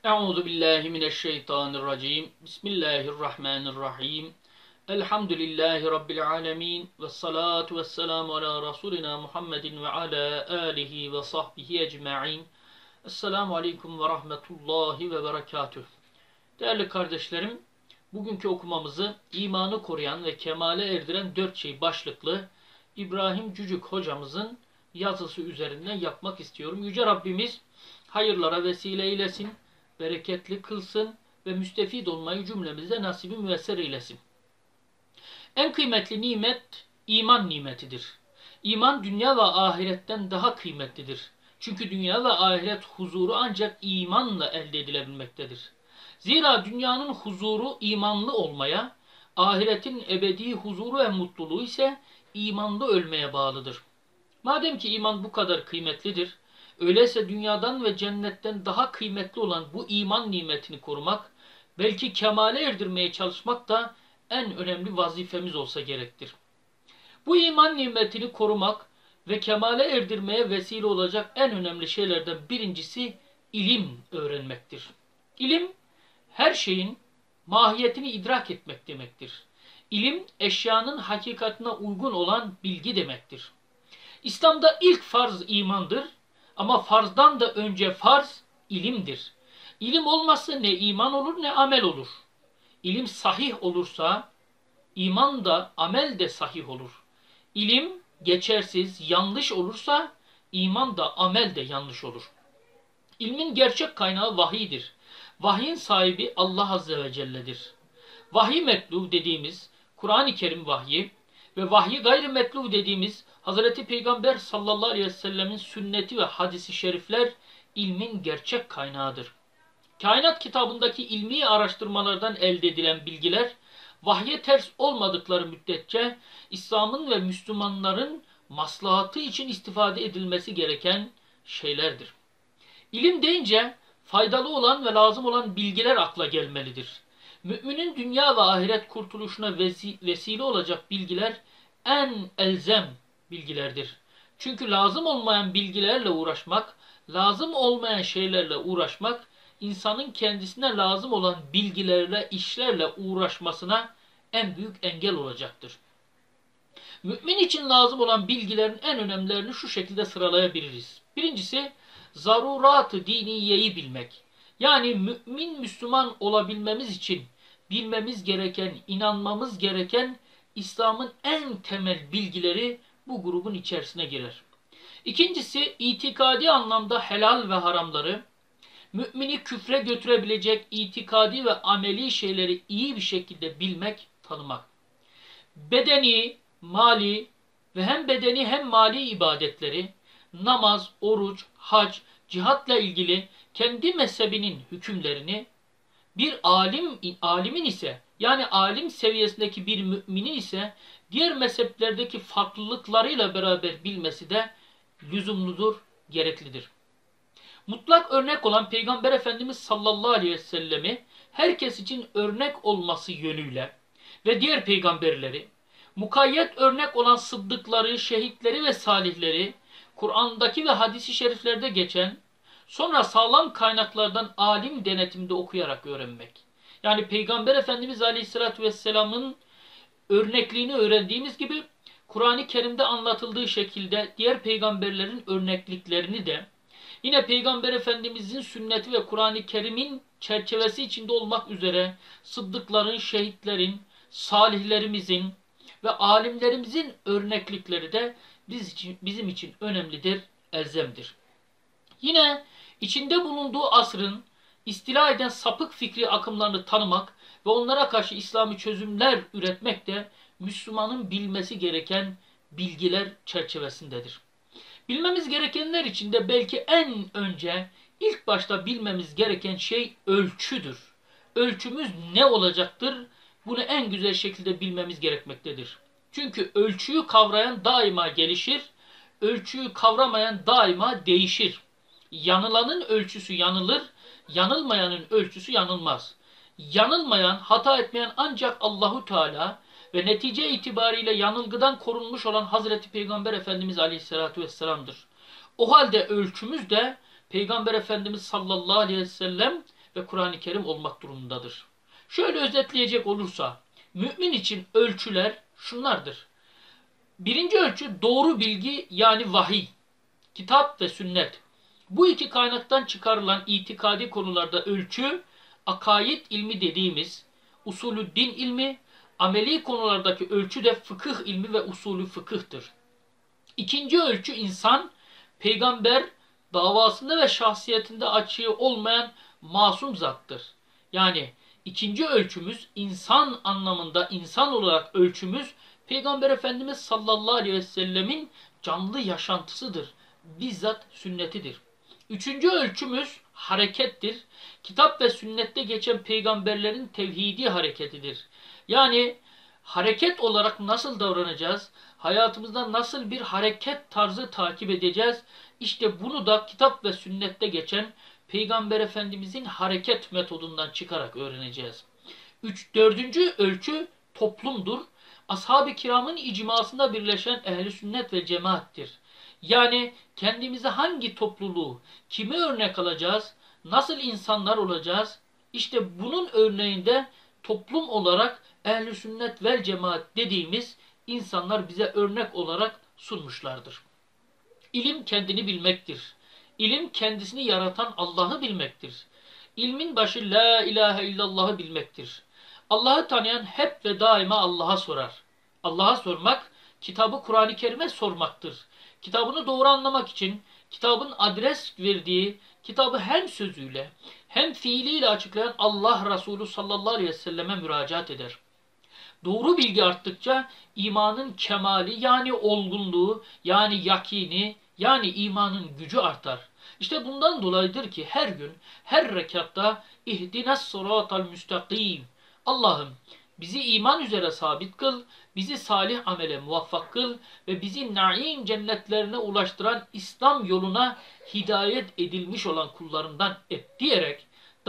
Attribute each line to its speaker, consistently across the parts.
Speaker 1: Euzu billahi mineşşeytanirracim. Bismillahirrahmanirrahim. Elhamdülillahi rabbil alamin ve salatu vesselamu ala rasulina Muhammedin ve ala alihi ve sahbihi ecmaîn. Esselamu aleyküm ve rahmetullahi ve berekatüh. Değerli kardeşlerim, bugünkü okumamızı imanı koruyan ve kemale erdiren 4 şey başlıklı İbrahim Cücük hocamızın yazısı üzerinden yapmak istiyorum. Yüce Rabbimiz hayırlara vesile eylesin, bereketli kılsın ve müstefid olmayı cümlemize nasibi müyesser eylesin. En kıymetli nimet iman nimetidir. İman dünya ve ahiretten daha kıymetlidir. Çünkü dünya ve ahiret huzuru ancak imanla elde edilebilmektedir. Zira dünyanın huzuru imanlı olmaya, ahiretin ebedi huzuru ve mutluluğu ise imanlı ölmeye bağlıdır. Madem ki iman bu kadar kıymetlidir, öyleyse dünyadan ve cennetten daha kıymetli olan bu iman nimetini korumak, belki kemale erdirmeye çalışmak da en önemli vazifemiz olsa gerektir. Bu iman nimetini korumak ve kemale erdirmeye vesile olacak en önemli şeylerden birincisi ilim öğrenmektir. İlim, her şeyin mahiyetini idrak etmek demektir. İlim, eşyanın hakikatine uygun olan bilgi demektir. İslam'da ilk farz imandır ama farzdan da önce farz ilimdir. İlim olmazsa ne iman olur ne amel olur. İlim sahih olursa iman da amel de sahih olur. İlim geçersiz, yanlış olursa iman da amel de yanlış olur. İlmin gerçek kaynağı vahiydir. Vahyin sahibi Allah Azze ve Celle'dir. Vahiy metlu dediğimiz Kur'an-ı Kerim vahyi ve vahyi gayrimetlu dediğimiz Hazreti Peygamber sallallahu aleyhi ve sellemin sünneti ve hadisi şerifler ilmin gerçek kaynağıdır. Kainat kitabındaki ilmi araştırmalardan elde edilen bilgiler vahye ters olmadıkları müddetçe İslam'ın ve Müslümanların maslahatı için istifade edilmesi gereken şeylerdir. İlim deyince faydalı olan ve lazım olan bilgiler akla gelmelidir. Müminin dünya ve ahiret kurtuluşuna vesile olacak bilgiler en elzem bilgilerdir. Çünkü lazım olmayan bilgilerle uğraşmak, lazım olmayan şeylerle uğraşmak, insanın kendisine lazım olan bilgilerle, işlerle uğraşmasına en büyük engel olacaktır. Mümin için lazım olan bilgilerin en önemlilerini şu şekilde sıralayabiliriz. Birincisi, zarurat-ı diniyeyi bilmek. Yani Müslüman olabilmemiz için bilmemiz gereken, inanmamız gereken İslam'ın en temel bilgileri bu grubun içerisine girer. İkincisi, itikadi anlamda helal ve haramları, mümini küfre götürebilecek itikadi ve ameli şeyleri iyi bir şekilde bilmek, tanımak. Bedeni, mali ve hem bedeni hem mali ibadetleri, namaz, oruç, hac, cihatla ilgili kendi mezhebinin hükümlerini bir alimin ise yani alim seviyesindeki bir müminin ise diğer mezheplerdeki farklılıklarıyla beraber bilmesi de lüzumludur, gereklidir. Mutlak örnek olan Peygamber Efendimiz sallallahu aleyhi ve sellemi herkes için örnek olması yönüyle ve diğer peygamberleri, mukayyet örnek olan sıddıkları, şehitleri ve salihleri, Kur'an'daki ve hadis-i şeriflerde geçen, sonra sağlam kaynaklardan alim denetiminde okuyarak öğrenmek. Yani Peygamber Efendimiz Aleyhisselatü Vesselam'ın örnekliğini öğrendiğimiz gibi Kur'an-ı Kerim'de anlatıldığı şekilde diğer peygamberlerin örnekliklerini de yine Peygamber Efendimizin sünneti ve Kur'an-ı Kerim'in çerçevesi içinde olmak üzere sıddıkların, şehitlerin, salihlerimizin ve alimlerimizin örneklikleri de bizim için önemlidir, elzemdir. Yine içinde bulunduğu asrın istila eden sapık fikri akımlarını tanımak ve onlara karşı İslami çözümler üretmek de Müslümanın bilmesi gereken bilgiler çerçevesindedir. Bilmemiz gerekenler içinde belki en önce ilk başta bilmemiz gereken şey ölçüdür. Ölçümüz ne olacaktır? Bunu en güzel şekilde bilmemiz gerekmektedir. Çünkü ölçüyü kavrayan daima gelişir, ölçüyü kavramayan daima değişir. Yanılanın ölçüsü yanılır, yanılmayanın ölçüsü yanılmaz. Yanılmayan, hata etmeyen ancak Allahu Teala ve netice itibariyle yanılgıdan korunmuş olan Hazreti Peygamber Efendimiz Aleyhisselatü Vesselam'dır. O halde ölçümüz de Peygamber Efendimiz sallallahu aleyhi ve sellem ve Kur'an-ı Kerim olmak durumundadır. Şöyle özetleyecek olursa, mümin için ölçüler şunlardır. Birinci ölçü doğru bilgi yani vahiy, kitap ve sünnet. Bu iki kaynaktan çıkarılan itikadi konularda ölçü, akaid ilmi dediğimiz usulü din ilmi, ameli konulardaki ölçü de fıkıh ilmi ve usulü fıkıhtır. İkinci ölçü insan, peygamber davasında ve şahsiyetinde açığı olmayan masum zattır. Yani ikinci ölçümüz insan anlamında, insan olarak ölçümüz Peygamber Efendimiz sallallahu aleyhi ve sellemin canlı yaşantısıdır. Bizzat sünnetidir. Üçüncü ölçümüz harekettir. Kitap ve sünnette geçen peygamberlerin tevhidi hareketidir. Yani hareket olarak nasıl davranacağız? Hayatımızda nasıl bir hareket tarzı takip edeceğiz? İşte bunu da kitap ve sünnette geçen Peygamber Efendimizin hareket metodundan çıkarak öğreneceğiz. Dördüncü ölçü toplumdur. Ashab-ı kiramın icmasında birleşen ehli sünnet ve cemaattir. Yani kendimize hangi topluluğu, kimi örnek alacağız, nasıl insanlar olacağız? İşte bunun örneğinde toplum olarak ehl-i sünnet vel cemaat dediğimiz insanlar bize örnek olarak sunmuşlardır. İlim kendini bilmektir. İlim kendisini yaratan Allah'ı bilmektir. İlmin başı la ilahe illallah'ı bilmektir. Allah'ı tanıyan hep ve daima Allah'a sorar. Allah'a sormak, kitabı Kur'an-ı Kerim'e sormaktır. Kitabını doğru anlamak için kitabın adres verdiği, kitabı hem sözüyle hem fiiliyle açıklayan Allah Resulü sallallahu aleyhi ve selleme müracaat eder. Doğru bilgi arttıkça imanın kemali yani olgunluğu yani yakini yani imanın gücü artar. İşte bundan dolayıdır ki her gün her rekatta ihdines sıratal müstakim. Allah'ım bizi iman üzere sabit kıl, bizi salih amele muvaffak kıl ve bizi naim cennetlerine ulaştıran İslam yoluna hidayet edilmiş olan kullarından et diyerek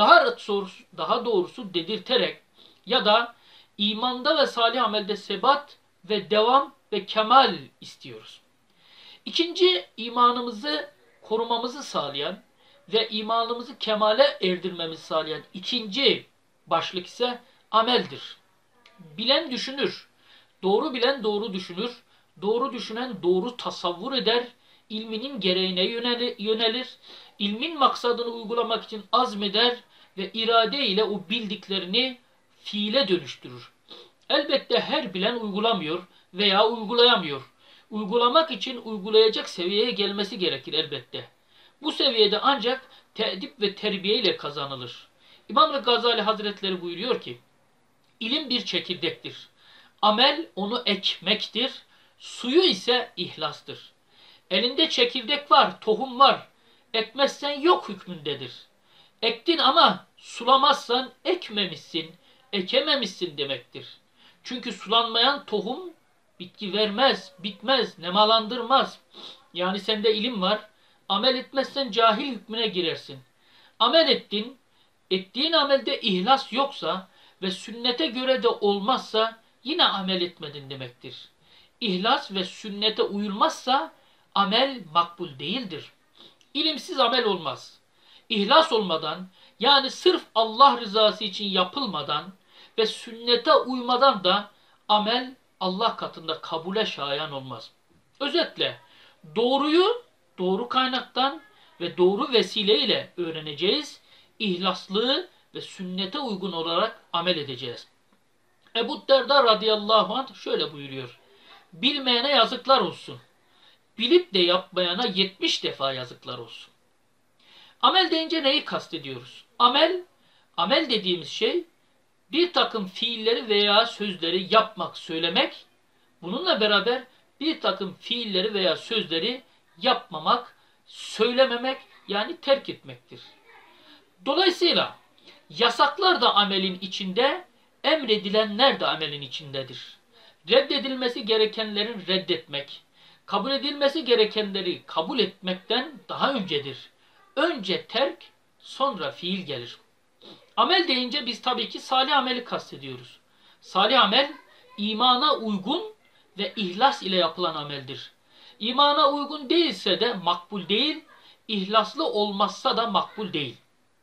Speaker 1: daha doğrusu dedirterek ya da imanda ve salih amelde sebat ve devam ve kemal istiyoruz. İkinci, imanımızı korumamızı sağlayan ve imanımızı kemale erdirmemizi sağlayan ikinci başlık ise ameldir. Bilen düşünür, doğru bilen doğru düşünür, doğru düşünen doğru tasavvur eder, ilminin gereğine yönelir, ilmin maksadını uygulamak için azmeder ve irade ile o bildiklerini fiile dönüştürür. Elbette her bilen uygulamıyor veya uygulayamıyor. Uygulamak için uygulayacak seviyeye gelmesi gerekir elbette. Bu seviyede ancak teedip ve terbiye ile kazanılır. İmam Gazali Hazretleri buyuruyor ki, İlim bir çekirdektir. Amel onu ekmektir. Suyu ise ihlastır. Elinde çekirdek var, tohum var. Ekmezsen yok hükmündedir. Ektin ama sulamazsan ekmemişsin, ekememişsin demektir. Çünkü sulanmayan tohum bitki vermez, bitmez, nemalandırmaz. Yani sende ilim var, amel etmezsen cahil hükmüne girersin. Amel ettin, ettiğin amelde ihlas yoksa ve sünnete göre de olmazsa yine amel etmedin demektir. İhlas ve sünnete uyulmazsa amel makbul değildir. İlimsiz amel olmaz. İhlas olmadan yani sırf Allah rızası için yapılmadan ve sünnete uymadan da amel Allah katında kabule şayan olmaz. Özetle doğruyu doğru kaynaktan ve doğru vesileyle öğreneceğiz. İhlaslı ve sünnete uygun olarak amel edeceğiz. Ebu Derda radıyallahu anh şöyle buyuruyor. Bilmeyene yazıklar olsun. Bilip de yapmayana 70 defa yazıklar olsun. Amel deyince neyi kastediyoruz? Amel dediğimiz şey bir takım fiilleri veya sözleri yapmak, söylemek, bununla beraber bir takım fiilleri veya sözleri yapmamak, söylememek yani terk etmektir. Dolayısıyla yasaklar da amelin içinde, emredilenler de amelin içindedir. Reddedilmesi gerekenlerin reddetmek, kabul edilmesi gerekenleri kabul etmekten daha öncedir. Önce terk, sonra fiil gelir. Amel deyince biz tabii ki salih ameli kastediyoruz. Salih amel, imana uygun ve ihlas ile yapılan ameldir. İmana uygun değilse de makbul değil, ihlaslı olmazsa da makbul değil.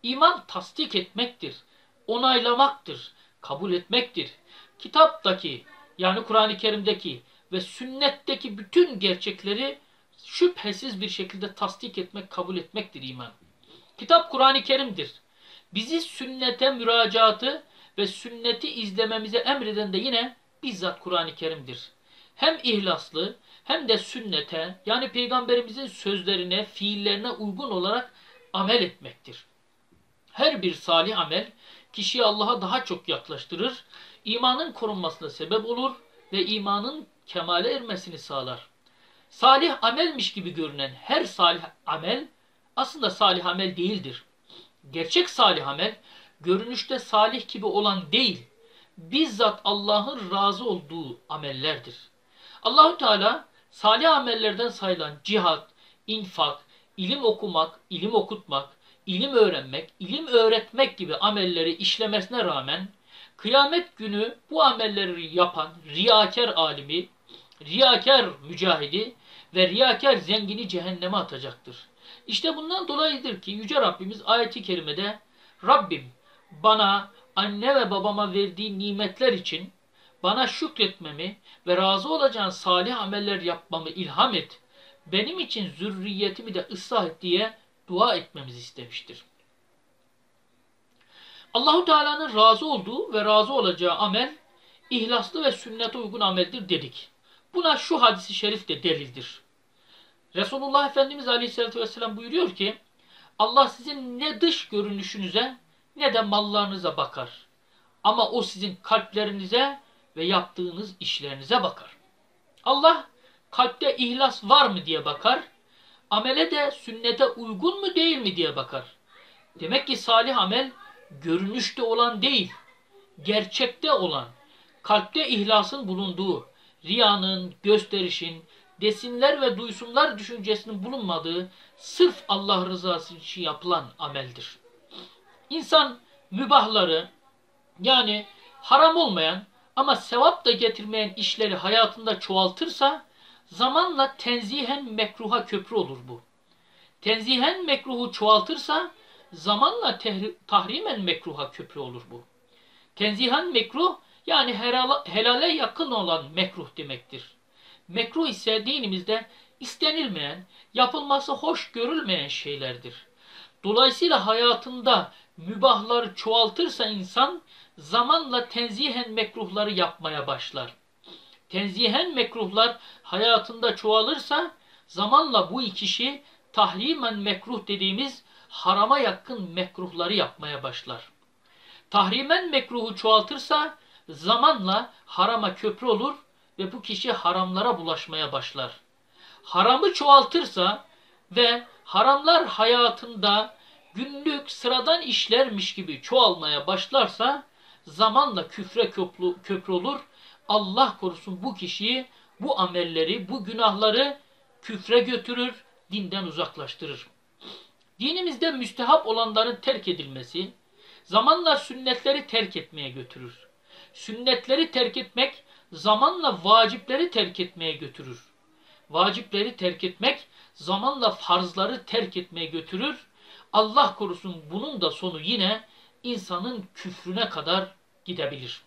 Speaker 1: İman tasdik etmektir, onaylamaktır, kabul etmektir. Kitaptaki yani Kur'an-ı Kerim'deki ve sünnetteki bütün gerçekleri şüphesiz bir şekilde tasdik etmek, kabul etmektir iman. Kitap Kur'an-ı Kerim'dir. Bizi sünnete müracaatı ve sünneti izlememize emreden de yine bizzat Kur'an-ı Kerim'dir. Hem ihlaslı hem de sünnete yani Peygamberimizin sözlerine, fiillerine uygun olarak amel etmektir. Her bir salih amel kişiyi Allah'a daha çok yaklaştırır, imanın korunmasına sebep olur ve imanın kemale ermesini sağlar. Salih amelmiş gibi görünen her salih amel aslında salih amel değildir. Gerçek salih amel, görünüşte salih gibi olan değil, bizzat Allah'ın razı olduğu amellerdir. Allahu Teala salih amellerden sayılan cihat, infak, ilim okumak, ilim okutmak, ilim öğrenmek, ilim öğretmek gibi amelleri işlemesine rağmen kıyamet günü bu amelleri yapan riyakar alimi, riyakar mücahidi ve riyakar zengini cehenneme atacaktır. İşte bundan dolayıdır ki Yüce Rabbimiz ayet-i kerimede Rabbim bana anne ve babama verdiği nimetler için bana şükretmemi ve razı olacağın salih ameller yapmamı ilham et. Benim için zürriyetimi de ıslah et diye dua etmemizi istemiştir. Allahu Teala'nın razı olduğu ve razı olacağı amel ihlaslı ve sünnete uygun ameldir dedik. Buna şu hadisi şerif de delildir. Resulullah Efendimiz Aleyhisselatü Vesselam buyuruyor ki Allah sizin ne dış görünüşünüze ne de mallarınıza bakar. Ama o sizin kalplerinize ve yaptığınız işlerinize bakar. Allah kalpte ihlas var mı diye bakar. Amele de sünnete uygun mu değil mi diye bakar. Demek ki salih amel görünüşte olan değil, gerçekte olan, kalpte ihlasın bulunduğu, riyanın, gösterişin, desinler ve duysunlar düşüncesinin bulunmadığı sırf Allah rızası için yapılan ameldir. İnsan mübahları yani haram olmayan ama sevap da getirmeyen işleri hayatında çoğaltırsa zamanla tenzihen mekruha köprü olur bu. Tenzihen mekruhu çoğaltırsa zamanla tahrimen mekruha köprü olur bu. Tenzihen mekruh yani helale yakın olan mekruh demektir. Mekruh ise dinimizde istenilmeyen, yapılması hoş görülmeyen şeylerdir. Dolayısıyla hayatında mübahları çoğaltırsa insan zamanla tenzihen mekruhları yapmaya başlar. Tenzihen mekruhlar hayatında çoğalırsa zamanla bu kişi tahrimen mekruh dediğimiz harama yakın mekruhları yapmaya başlar. Tahrimen mekruhu çoğaltırsa zamanla harama köprü olur ve bu kişi haramlara bulaşmaya başlar. Haramı çoğaltırsa ve haramlar hayatında günlük sıradan işlermiş gibi çoğalmaya başlarsa zamanla küfre köprü olur. Allah korusun bu kişiyi, bu amelleri, bu günahları küfre götürür, dinden uzaklaştırır. Dinimizde müstehap olanların terk edilmesi, zamanla sünnetleri terk etmeye götürür. Sünnetleri terk etmek, zamanla vacipleri terk etmeye götürür. Vacipleri terk etmek, zamanla farzları terk etmeye götürür. Allah korusun bunun da sonu yine insanın küfrüne kadar gidebilir.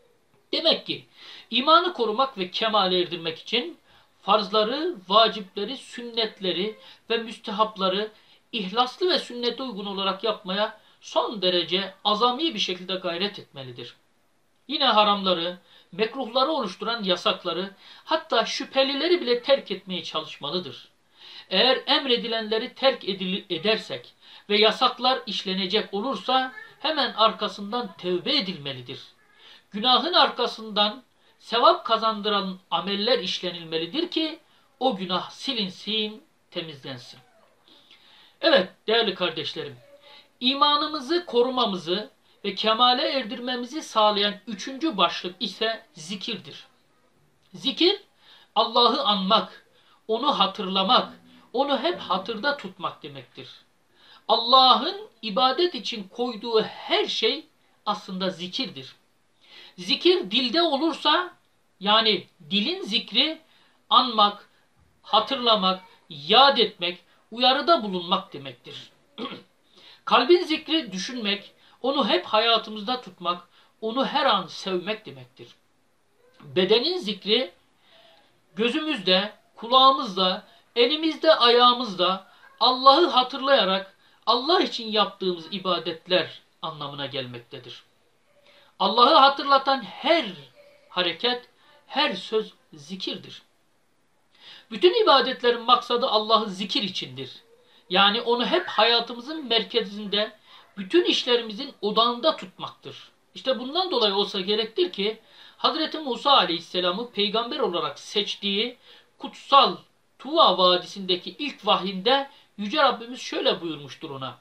Speaker 1: Demek ki imanı korumak ve kemale erdirmek için farzları, vacipleri, sünnetleri ve müstehapları ihlaslı ve sünnete uygun olarak yapmaya son derece azami bir şekilde gayret etmelidir. Yine haramları, mekruhları oluşturan yasakları, hatta şüphelileri bile terk etmeye çalışmalıdır. Eğer emredilenleri terk edersek ve yasaklar işlenecek olursa hemen arkasından tevbe edilmelidir. Günahın arkasından sevap kazandıran ameller işlenilmelidir ki o günah silinsin, temizlensin. Evet değerli kardeşlerim, imanımızı korumamızı ve kemale erdirmemizi sağlayan üçüncü başlık ise zikirdir. Zikir, Allah'ı anmak, onu hatırlamak, onu hep hatırda tutmak demektir. Allah'ın ibadet için koyduğu her şey aslında zikirdir. Zikir dilde olursa, yani dilin zikri anmak, hatırlamak, yad etmek, uyarıda bulunmak demektir. Kalbin zikri düşünmek, onu hep hayatımızda tutmak, onu her an sevmek demektir. Bedenin zikri gözümüzde, kulağımızda, elimizde, ayağımızda Allah'ı hatırlayarak Allah için yaptığımız ibadetler anlamına gelmektedir. Allah'ı hatırlatan her hareket, her söz zikirdir. Bütün ibadetlerin maksadı Allah'ı zikir içindir. Yani onu hep hayatımızın merkezinde, bütün işlerimizin odağında tutmaktır. İşte bundan dolayı olsa gerektir ki Hazreti Musa Aleyhisselam'ı peygamber olarak seçtiği kutsal Tuva Vadisi'ndeki ilk vahyinde Yüce Rabbimiz şöyle buyurmuştur ona.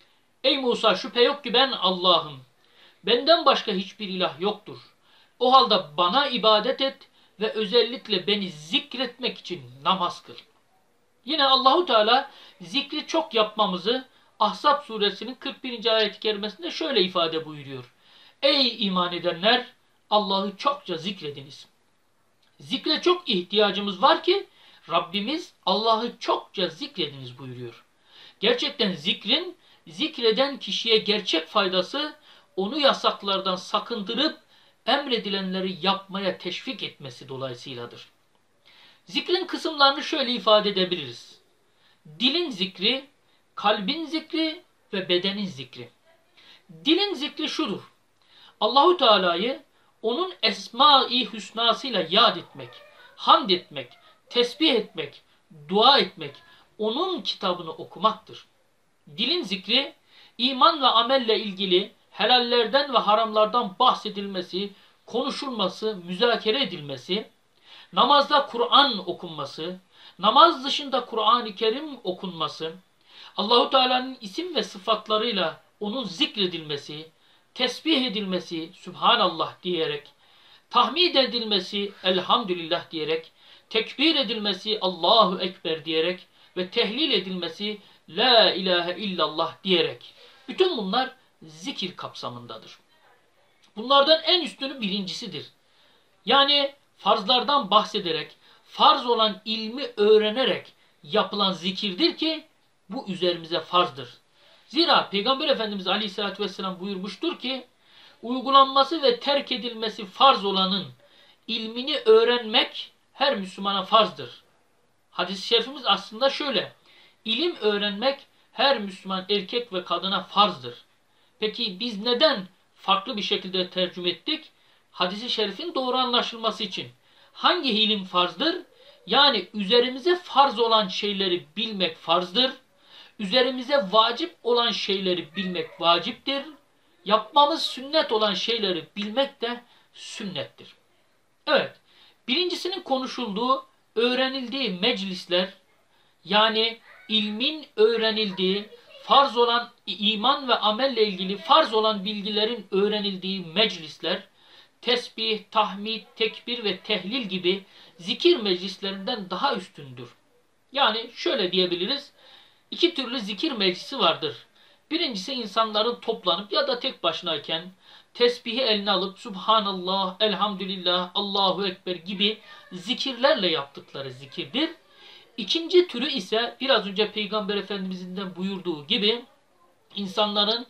Speaker 1: Ey Musa, şüphe yok ki ben Allah'ım. Benden başka hiçbir ilah yoktur. O halde bana ibadet et ve özellikle beni zikretmek için namaz kıl. Yine Allahu Teala zikri çok yapmamızı Ahzab suresinin 41. ayet-i kerimesinde şöyle ifade buyuruyor. Ey iman edenler, Allah'ı çokça zikrediniz. Zikre çok ihtiyacımız var ki Rabbimiz Allah'ı çokça zikrediniz buyuruyor. Gerçekten zikrin zikreden kişiye gerçek faydası onu yasaklardan sakındırıp emredilenleri yapmaya teşvik etmesi dolayısıyladır. Zikrin kısımlarını şöyle ifade edebiliriz. Dilin zikri, kalbin zikri ve bedenin zikri. Dilin zikri şudur. Allahu Teala'yı onun esma-i hüsnasıyla yad etmek, hamd etmek, tesbih etmek, dua etmek, onun kitabını okumaktır. Dilin zikri, iman ve amelle ilgili helallerden ve haramlardan bahsedilmesi, konuşulması, müzakere edilmesi, namazda Kur'an okunması, namaz dışında Kur'an-ı Kerim okunması, Allahu Teala'nın isim ve sıfatlarıyla onun zikredilmesi, tesbih edilmesi, Sübhanallah diyerek, tahmid edilmesi, Elhamdülillah diyerek, tekbir edilmesi, Allahu Ekber diyerek ve tehlil edilmesi, La ilahe illallah diyerek. Bütün bunlar zikir kapsamındadır. Bunlardan en üstünü birincisidir. Yani farzlardan bahsederek, farz olan ilmi öğrenerek yapılan zikirdir ki bu üzerimize farzdır. Zira Peygamber Efendimiz Aleyhisselatü Vesselam buyurmuştur ki uygulanması ve terk edilmesi farz olanın ilmini öğrenmek her Müslümana farzdır. Hadis-i şerifimiz aslında şöyle. İlim öğrenmek her Müslüman erkek ve kadına farzdır. Peki biz neden farklı bir şekilde tercüme ettik? Hadis-i şerifin doğru anlaşılması için. Hangi ilim farzdır? Yani üzerimize farz olan şeyleri bilmek farzdır. Üzerimize vacip olan şeyleri bilmek vaciptir. Yapmamız sünnet olan şeyleri bilmek de sünnettir. Evet, birincisinin konuşulduğu, öğrenildiği meclisler, yani ilmin öğrenildiği, farz olan iman ve amelle ilgili farz olan bilgilerin öğrenildiği meclisler, tesbih, tahmid, tekbir ve tehlil gibi zikir meclislerinden daha üstündür. Yani şöyle diyebiliriz, iki türlü zikir meclisi vardır. Birincisi insanların toplanıp ya da tek başınayken tesbihi eline alıp Subhanallah, Elhamdülillah, Allahu Ekber gibi zikirlerle yaptıkları zikirdir. İkinci türü ise biraz önce Peygamber Efendimizin de buyurduğu gibi insanların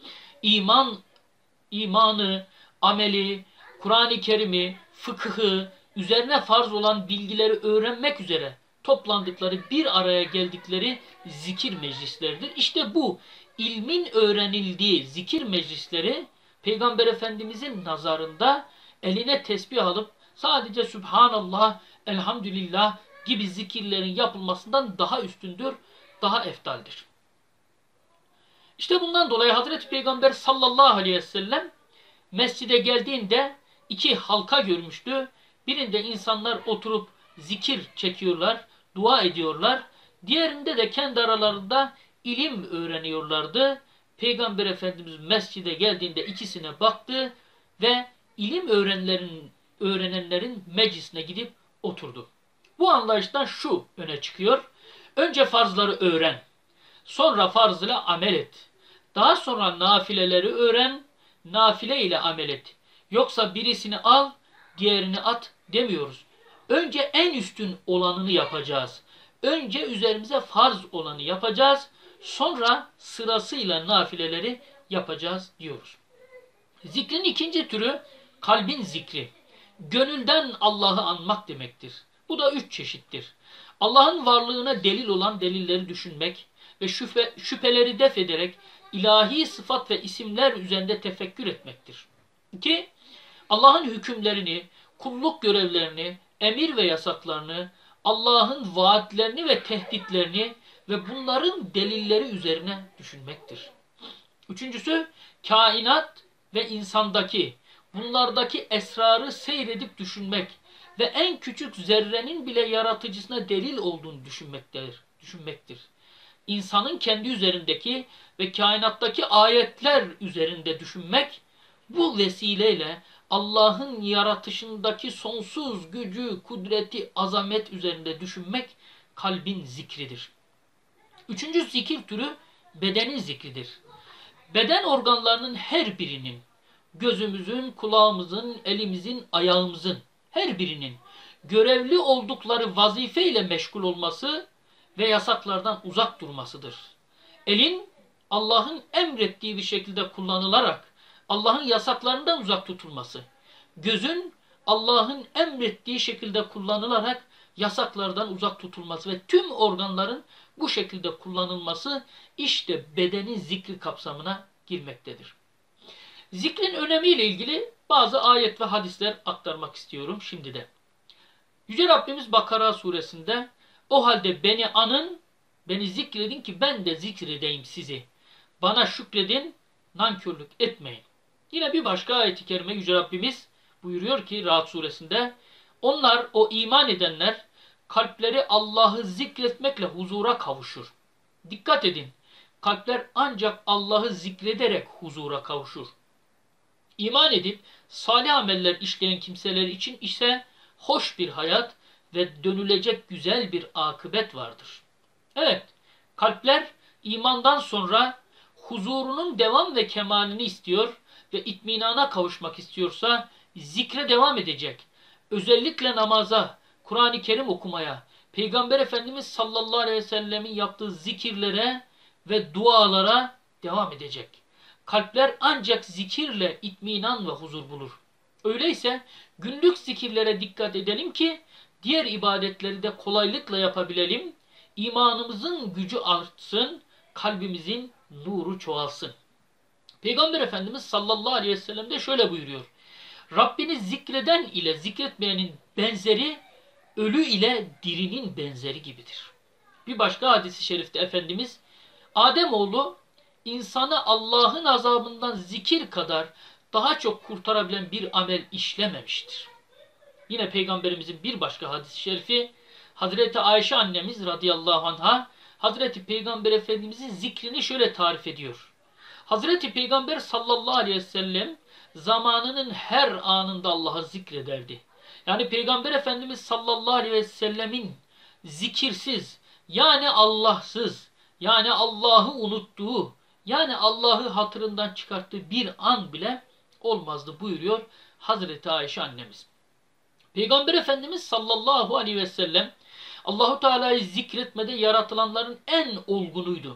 Speaker 1: imanı, ameli, Kur'an-ı Kerim'i, fıkhı, üzerine farz olan bilgileri öğrenmek üzere toplandıkları, bir araya geldikleri zikir meclisleridir. İşte bu ilmin öğrenildiği zikir meclisleri Peygamber Efendimizin nazarında eline tesbih alıp sadece Sübhanallah, Elhamdülillah gibi zikirlerin yapılmasından daha üstündür, daha eftaldir. İşte bundan dolayı Hazreti Peygamber sallallahu aleyhi ve sellem mescide geldiğinde iki halka görmüştü. Birinde insanlar oturup zikir çekiyorlar, dua ediyorlar. Diğerinde de kendi aralarında ilim öğreniyorlardı. Peygamber Efendimiz mescide geldiğinde ikisine baktı ve ilim öğrenenlerin meclisine gidip oturdu. Bu anlayıştan şu öne çıkıyor. Önce farzları öğren. Sonra farz ile amel et. Daha sonra nafileleri öğren. Nafile ile amel et. Yoksa birisini al, diğerini at demiyoruz. Önce en üstün olanını yapacağız. Önce üzerimize farz olanı yapacağız. Sonra sırasıyla nafileleri yapacağız diyoruz. Zikrin ikinci türü kalbin zikri. Gönülden Allah'ı anmak demektir. Bu da 3 çeşittir. Allah'ın varlığına delil olan delilleri düşünmek ve şüpheleri def ederek ilahi sıfat ve isimler üzerinde tefekkür etmektir. 2. Allah'ın hükümlerini, kulluk görevlerini, emir ve yasaklarını, Allah'ın vaatlerini ve tehditlerini ve bunların delilleri üzerine düşünmektir. Üçüncüsü, kainat ve insandaki, bunlardaki esrarı seyredip düşünmek ve en küçük zerrenin bile yaratıcısına delil olduğunu düşünmektir. İnsanın kendi üzerindeki ve kainattaki ayetler üzerinde düşünmek, bu vesileyle Allah'ın yaratışındaki sonsuz gücü, kudreti, azamet üzerinde düşünmek kalbin zikridir. Üçüncü zikir türü bedenin zikridir. Beden organlarının her birinin, gözümüzün, kulağımızın, elimizin, ayağımızın, her birinin görevli oldukları vazifeyle meşgul olması ve yasaklardan uzak durmasıdır. Elin Allah'ın emrettiği bir şekilde kullanılarak Allah'ın yasaklarından uzak tutulması. Gözün Allah'ın emrettiği şekilde kullanılarak yasaklardan uzak tutulması ve tüm organların bu şekilde kullanılması işte bedenin zikri kapsamına girmektedir. Zikrin önemiyle ilgili bazı ayet ve hadisler aktarmak istiyorum şimdi de. Yüce Rabbimiz Bakara suresinde o halde beni anın, beni zikredin ki ben de zikredeyim sizi. Bana şükredin, nankörlük etmeyin. Yine bir başka ayet-i kerime Yüce Rabbimiz buyuruyor ki Ra'd suresinde onlar, o iman edenler kalpleri Allah'ı zikretmekle huzura kavuşur. Dikkat edin, kalpler ancak Allah'ı zikrederek huzura kavuşur. İman edip salih ameller işleyen kimseler için ise hoş bir hayat ve dönülecek güzel bir akıbet vardır. Evet, kalpler imandan sonra huzurunun devam ve kemalini istiyor ve itminana kavuşmak istiyorsa zikre devam edecek. Özellikle namaza, Kur'an-ı Kerim okumaya, Peygamber Efendimiz sallallahu aleyhi ve sellemin yaptığı zikirlere ve dualara devam edecek. Kalpler ancak zikirle itminan ve huzur bulur. Öyleyse günlük zikirlere dikkat edelim ki diğer ibadetleri de kolaylıkla yapabilelim. İmanımızın gücü artsın, kalbimizin nuru çoğalsın. Peygamber Efendimiz sallallahu aleyhi ve sellem de şöyle buyuruyor. Rabbini zikreden ile zikretmeyenin benzeri ölü ile dirinin benzeri gibidir. Bir başka hadis-i şerifte Efendimiz Ademoğlu insanı Allah'ın azabından zikir kadar daha çok kurtarabilen bir amel işlememiştir. Yine Peygamberimizin bir başka hadis-i şerifi Hazreti Ayşe annemiz radıyallahu anha Hazreti Peygamber Efendimizin zikrini şöyle tarif ediyor. Hazreti Peygamber sallallahu aleyhi ve sellem zamanının her anında Allah'ı zikrederdi. Yani Peygamber Efendimiz sallallahu aleyhi ve sellemin zikirsiz, yani Allahsız, yani Allah'ı unuttuğu, yani Allah'ı hatırından çıkarttığı bir an bile olmazdı buyuruyor Hazreti Ayşe annemiz. Peygamber Efendimiz sallallahu aleyhi ve sellem Allahu Teala'yı zikretmede yaratılanların en olgunuydu.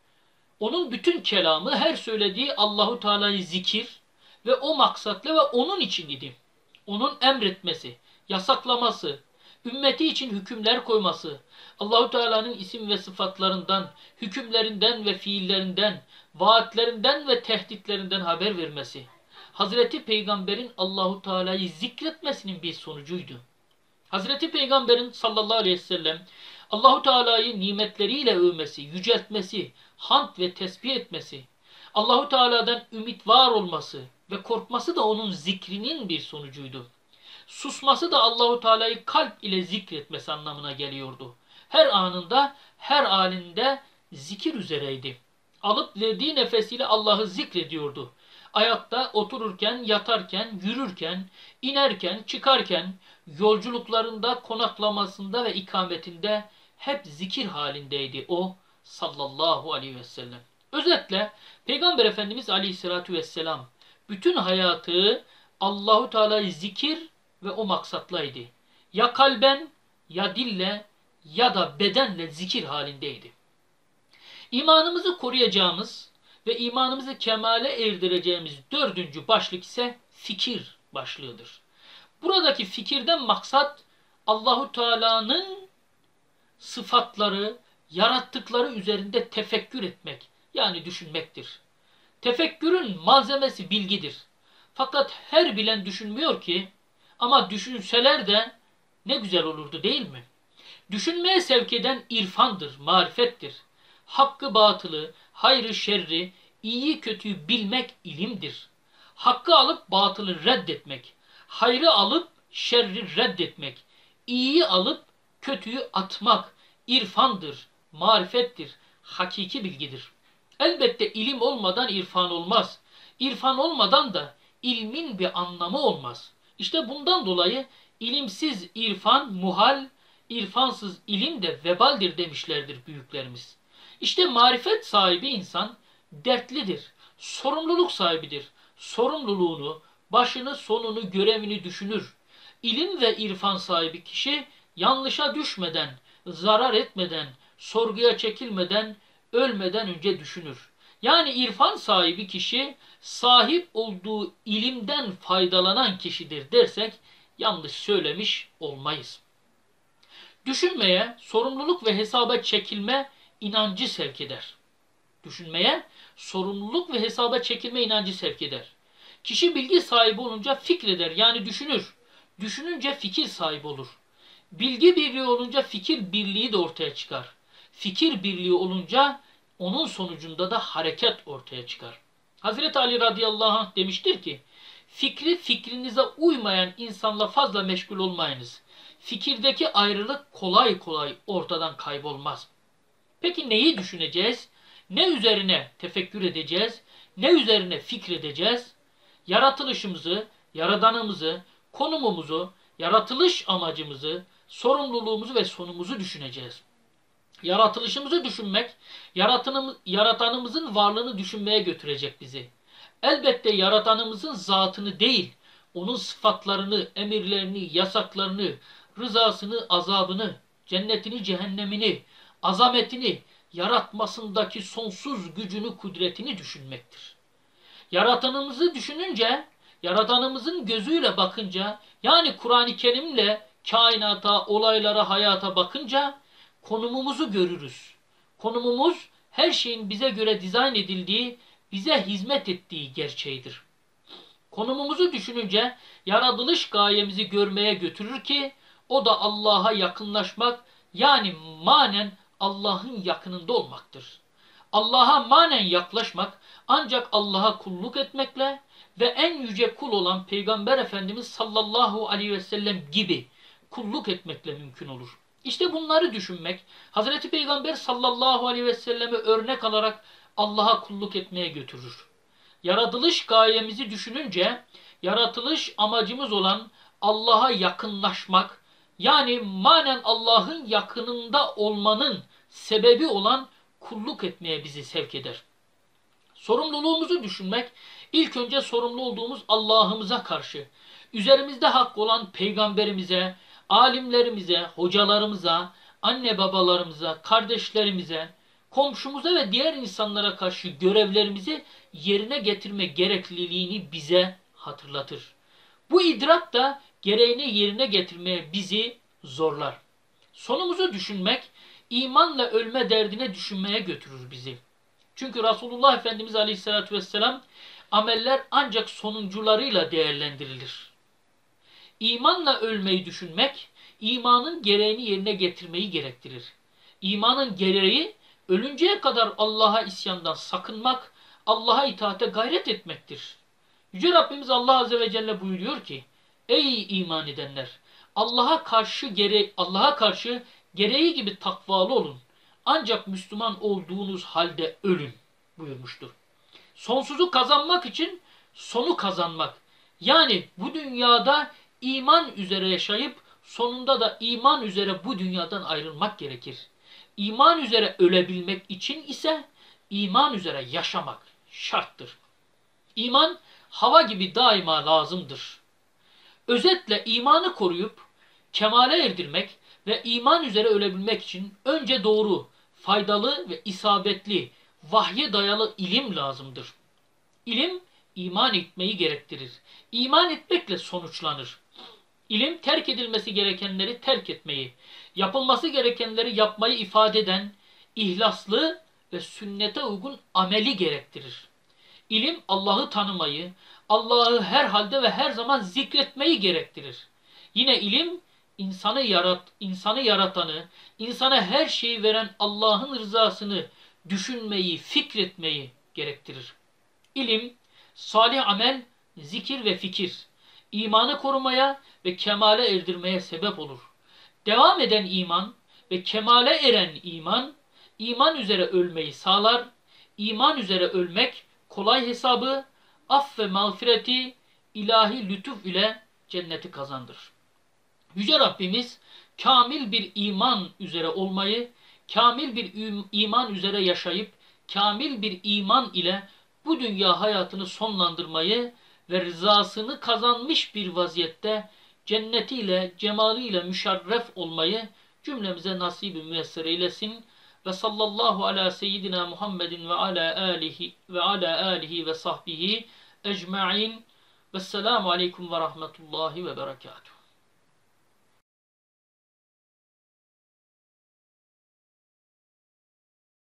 Speaker 1: Onun bütün kelamı, her söylediği Allahu Teala'yı zikir ve o maksatla ve onun için idi. Onun emretmesi, yasaklaması, ümmeti için hükümler koyması, Allahu Teala'nın isim ve sıfatlarından, hükümlerinden ve fiillerinden, vaatlerinden ve tehditlerinden haber vermesi, Hazreti Peygamber'in Allahu Teala'yı zikretmesinin bir sonucuydu. Hazreti Peygamber'in sallallahu aleyhi ve sellem Allahu Teala'yı nimetleriyle övmesi, yüceltmesi, hamd ve tesbih etmesi, Allahu Teala'dan ümit var olması ve korkması da onun zikrinin bir sonucuydu. Susması da Allahu Teala'yı kalp ile zikretmesi anlamına geliyordu. Her anında, her halinde zikir üzereydi. Alıp verdiği nefesiyle Allah'ı zikrediyordu. Ayakta, otururken, yatarken, yürürken, inerken, çıkarken, yolculuklarında, konaklamasında ve ikametinde hep zikir halindeydi o sallallahu aleyhi ve sellem. Özetle Peygamber Efendimiz aleyhissalatü vesselam bütün hayatı Allahu Teala'yı zikir ve o maksatlaydı. Ya kalben, ya dille, ya da bedenle zikir halindeydi. İmanımızı koruyacağımız ve imanımızı kemale erdireceğimiz dördüncü başlık ise fikir başlığıdır. Buradaki fikirden maksat Allahu Teala'nın sıfatları, yarattıkları üzerinde tefekkür etmek, yani düşünmektir. Tefekkürün malzemesi bilgidir. Fakat her bilen düşünmüyor ki, ama düşünseler de ne güzel olurdu değil mi? Düşünmeye sevk eden irfandır, marifettir. Hakkı batılı, hayrı şerri, iyiyi kötüyü bilmek ilimdir. Hakkı alıp batılı reddetmek, hayrı alıp şerri reddetmek, iyiyi alıp kötüyü atmak irfandır, marifettir, hakiki bilgidir. Elbette ilim olmadan irfan olmaz. İrfan olmadan da ilmin bir anlamı olmaz. İşte bundan dolayı ilimsiz irfan muhal, irfansız ilim de vebaldir demişlerdir büyüklerimiz. İşte marifet sahibi insan dertlidir, sorumluluk sahibidir. Sorumluluğunu, başını, sonunu, görevini düşünür. İlim ve irfan sahibi kişi yanlışa düşmeden, zarar etmeden, sorguya çekilmeden, ölmeden önce düşünür. Yani irfan sahibi kişi sahip olduğu ilimden faydalanan kişidir dersek yanlış söylemiş olmayız. Düşünmeye, sorumluluk ve hesaba çekilme inancı sevk eder. Düşünmeye, sorumluluk ve hesaba çekilme inancı sevk eder. Kişi bilgi sahibi olunca fikreder, yani düşünür. Düşününce fikir sahibi olur. Bilgi birliği olunca fikir birliği de ortaya çıkar. Fikir birliği olunca onun sonucunda da hareket ortaya çıkar. Hazreti Ali radıyallahu anh demiştir ki, fikri fikrinize uymayan insanla fazla meşgul olmayınız. Fikirdeki ayrılık kolay kolay ortadan kaybolmaz. Peki neyi düşüneceğiz? Ne üzerine tefekkür edeceğiz? Ne üzerine fikredeceğiz? Yaratılışımızı, yaradanımızı, konumumuzu, yaratılış amacımızı, sorumluluğumuzu ve sonumuzu düşüneceğiz. Yaratılışımızı düşünmek, yaratanımızın varlığını düşünmeye götürecek bizi. Elbette yaratanımızın zatını değil, onun sıfatlarını, emirlerini, yasaklarını, rızasını, azabını, cennetini, cehennemini, azametini, yaratmasındaki sonsuz gücünü, kudretini düşünmektir. Yaratanımızı düşününce, yaratanımızın gözüyle bakınca, yani Kur'an-ı Kerim'le kainata, olaylara, hayata bakınca konumumuzu görürüz. Konumumuz her şeyin bize göre dizayn edildiği, bize hizmet ettiği gerçeğidir. Konumumuzu düşününce yaratılış gayemizi görmeye götürür ki o da Allah'a yakınlaşmak, yani manen Allah'ın yakınında olmaktır. Allah'a manen yaklaşmak ancak Allah'a kulluk etmekle ve en yüce kul olan Peygamber Efendimiz sallallahu aleyhi ve sellem gibi kulluk etmekle mümkün olur. İşte bunları düşünmek, Hazreti Peygamber sallallahu aleyhi ve selleme örnek alarak Allah'a kulluk etmeye götürür. Yaratılış gayemizi düşününce, yaratılış amacımız olan Allah'a yakınlaşmak, yani manen Allah'ın yakınında olmanın sebebi olan kulluk etmeye bizi sevk eder. Sorumluluğumuzu düşünmek, ilk önce sorumlu olduğumuz Allah'ımıza karşı, üzerimizde hak olan peygamberimize, alimlerimize, hocalarımıza, anne babalarımıza, kardeşlerimize, komşumuza ve diğer insanlara karşı görevlerimizi yerine getirme gerekliliğini bize hatırlatır. Bu idrak da gereğini yerine getirmeye bizi zorlar. Sonumuzu düşünmek, imanla ölme derdine düşünmeye götürür bizi. Çünkü Resulullah Efendimiz Aleyhisselatü Vesselam, ameller ancak sonuncularıyla değerlendirilir. İmanla ölmeyi düşünmek, imanın gereğini yerine getirmeyi gerektirir. İmanın gereği, ölünceye kadar Allah'a isyandan sakınmak, Allah'a itaate gayret etmektir. Yüce Rabbimiz Allah Azze ve Celle buyuruyor ki, ey iman edenler! Allah'a karşı gereği gibi takvalı olun. Ancak Müslüman olduğunuz halde ölün buyurmuştur. Sonsuzu kazanmak için sonu kazanmak. Yani bu dünyada iman üzere yaşayıp sonunda da iman üzere bu dünyadan ayrılmak gerekir. İman üzere ölebilmek için ise iman üzere yaşamak şarttır. İman hava gibi daima lazımdır. Özetle imanı koruyup kemale erdirmek ve iman üzere ölebilmek için önce doğru, faydalı ve isabetli, vahye dayalı ilim lazımdır. İlim, iman etmeyi gerektirir. İman etmekle sonuçlanır. İlim, terk edilmesi gerekenleri terk etmeyi, yapılması gerekenleri yapmayı ifade eden, ihlaslı ve sünnete uygun ameli gerektirir. İlim, Allah'ı tanımayı, Allah'ı her halde ve her zaman zikretmeyi gerektirir. Yine ilim, insanı yaratanı, insana her şeyi veren Allah'ın rızasını düşünmeyi, fikretmeyi gerektirir. İlim, salih amel, zikir ve fikir, imanı korumaya ve kemale erdirmeye sebep olur. Devam eden iman ve kemale eren iman, iman üzere ölmeyi sağlar. İman üzere ölmek, kolay hesabı, af ve mağfireti, ilahi lütuf ile cenneti kazandırır. Yüce Rabbimiz, kamil bir iman üzere olmayı, kamil bir iman üzere yaşayıp, kamil bir iman ile bu dünya hayatını sonlandırmayı ve rızasını kazanmış bir vaziyette cennetiyle, cemaliyle müşerref olmayı cümlemize nasip-i müyesser eylesin. Ve sallallahu ala seyyidina Muhammedin ve ala alihi ve sahbihi ecma'in. Vesselamu aleyküm ve rahmetullahi ve berekatuhu.